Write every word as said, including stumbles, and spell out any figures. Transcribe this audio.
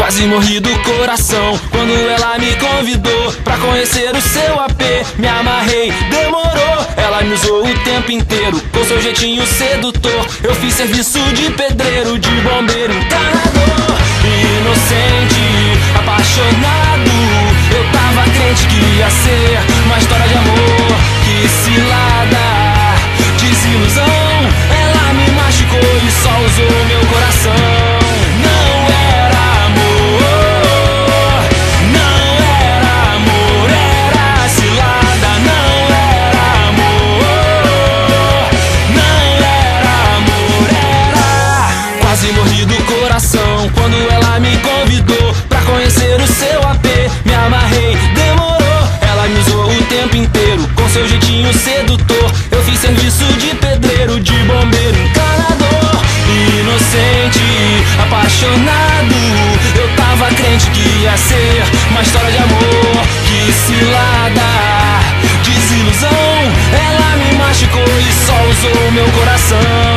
Quase morri do coração quando ela me convidou pra conhecer o seu A P. Me amarrei, demorou. Ela me usou o tempo inteiro com seu jeitinho sedutor. Eu fiz serviço de pedreiro, de bombeiro, encanador. Inocente, apaixonado, eu tava crente que ia ser uma história de amor. Que cilada, desilusão. Ela me machucou e só usou meu coração. Não era amor, não era amor, era cilada. Não era amor, não era amor, era. Quase morri do coração quando ela me convidou pra conhecer o seu A P. Me amarrei, demorou. Ela me usou o tempo inteiro com seu jeitinho sedutor. Eu fiz serviço de pedreiro, de bombeiro, encanador. Inocente, apaixonado, eu tava crente que ia ser uma história de amor. Que cilada, desilusão. Ela me machucou e só usou meu coração.